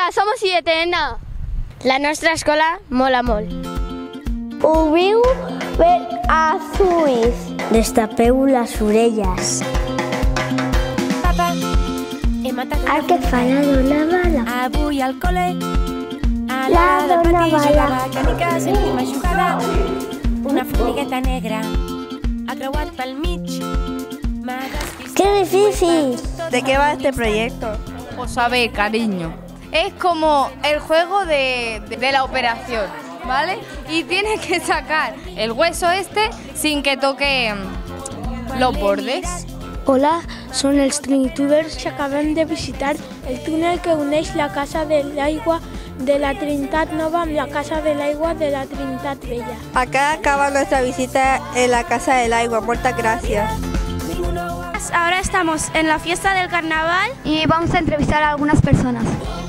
somos IETN. La nostra escola mola molt. Obriu bé els ulls. Destapeu les orelles. Papa, he matat El que fa la dona bala. avui al col·le. A La del dona patí bala. jugava canica, sentim jugada. Una formigueta negra ha creuat pel mig. M'ha despistat. ¡Qué difícil! ¿De qué va este proyecto? Pues a ver, cariño, es como el juego de la operación, ¿vale? Y tienes que sacar el hueso este sin que toque los bordes. Hola, són els Trinitubers que acabem de visitar el túnel que uneix la Casa de l'Aigua de la Trinitat Nova amb la Casa de l'Aigua de la Trinitat Vella. Acá acaba nuestra visita en la Casa del Agua. Muchas gracias. Ahora estamos en la fiesta del carnaval y vamos a entrevistar a algunas personas.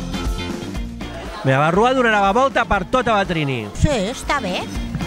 La barrua donarà la volta per tota la Trini. Sí, està bé.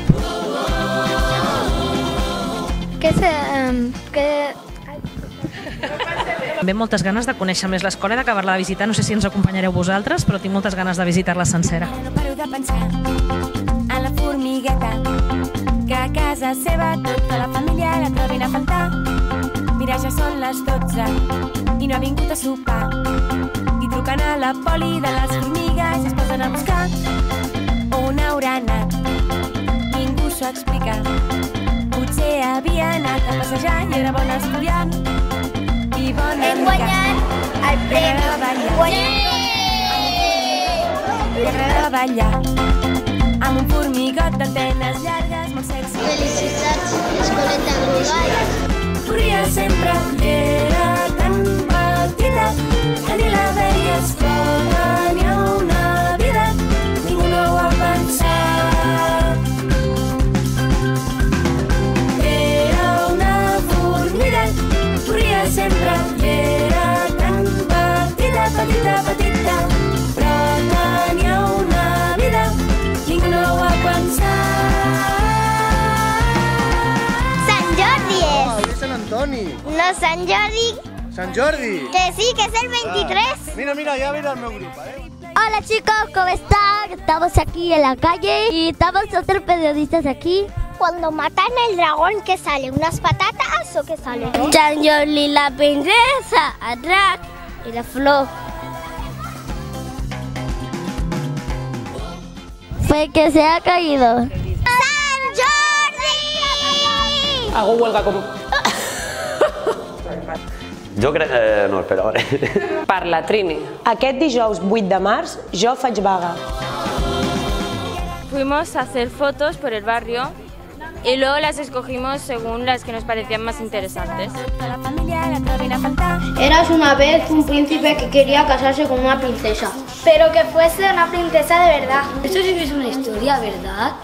Ve moltes ganes de conèixer més l'escola i d'acabar-la de visitar. No sé si ens acompanyareu vosaltres, però tinc moltes ganes de visitar-la sencera. No paro de pensar en la formigueta que a casa seva tota la família la trobin a faltar. Mira, ja són les 12 i no ha vingut a sopar. I truquen a la poli de les formigues i es posen a buscar on haurà anat. Ningú s'ho explica. Potser havia anat a passejar i era bon estudiant. I bona Hem guanyat el premi. Li agrada ballar amb un formigot d'antenes llargues molt sexy. Felicitats, escoleta Global. Corria sempre i era tan petita que ni la veies com n'hi ha una vida. Ningú no ho ha pensat. Era una formiga, corria sempre i era tan petita, petita, petita. Però tenia una vida, ningú no ho ha pensat. Sant Jordi és. Hoy es San Antoni. No, Sant Jordi. San Jordi. Que sí, que es el 23. Mira, mira, ya viene el meu grupo, Hola chicos, ¿cómo están? Estamos aquí en la calle y estamos otros periodistas aquí. Cuando matan el dragón, ¿qué sale? ¿Unas patatas o qué sale? San Jordi, la princesa, atrás y la flor. Fue que se ha caído. ¡San Jordi! Hago huelga com... Jo crec... no, espera, ara. Per la Trini. Aquest dijous 8 de març jo faig vaga. Fuimos a hacer fotos por el barrio y luego las escogimos según las que nos parecían más interesantes. Eras una vez un príncipe que quería casarse con una princesa. Pero que fuese una princesa de verdad. Esto sí que es una historia, ¿verdad?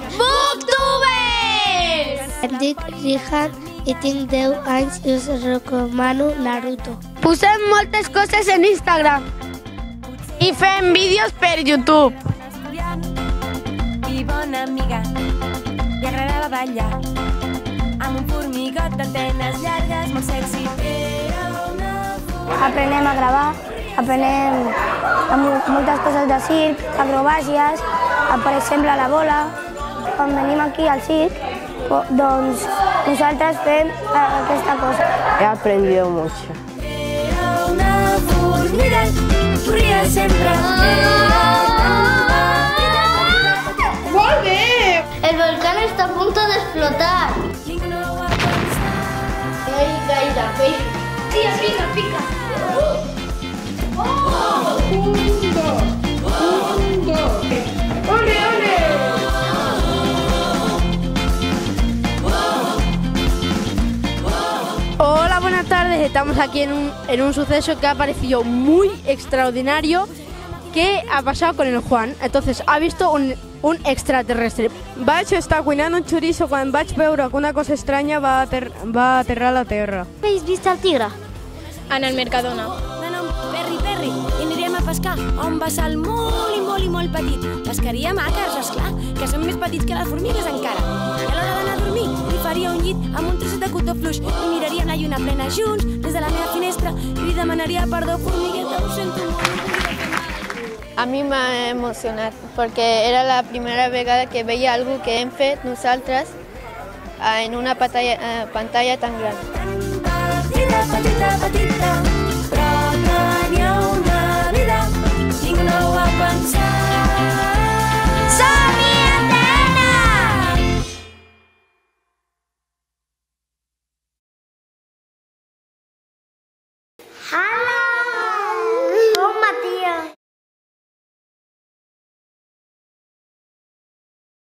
Booktubers! Em dic Rihan i tinc 10 anys i us recomano Naruto. Posem moltes coses en Instagram i fem vídeos per YouTube. I bona amiga, li agradava ballar amb un formigot d'antenes llargues molt sexy. Aprenem a gravar, aprenem moltes coses de circ, acrobàcies, per exemple la bola. Quan venim aquí al circ, doncs nosaltres fem aquesta cosa. He aprendido mucho. Era una formiga, corria sempre. ¡Muy bien! El volcán está a punto de explotar. Hay caída, Facebook. Sí, pica, pica. ¡Oh! ¡Ole, ole! Hola, buenas tardes. Estamos aquí en un suceso que ha parecido muy extraordinario que ha pasado con el Juan. Entonces, ha visto un extraterrestre. Vaig estar cuinant un chorizo quan vaig veure que una cosa estranya va aterrar a la Terra. ¿Habéis visto al tigre? En el Mercadona. De nom Perri Perri, i anirem a pescar a un bassal molt i molt i molt petit. Pescaríem àcars, esclar, que són més petits que les formigues encara. I a l'hora d'anar a dormir li faria un llit amb un trosset de cotó fluix i miraríem la lluna plena junts des de la meva finestra i li demanaria perdó, formigueta, ho sento molt. A mi m'ha emocionat perquè era la primera vegada que veia alguna que hem fet nosaltres en una pantalla tan gran. Petita, petita, petita, però tenia una vida, ningú no ho va pensar.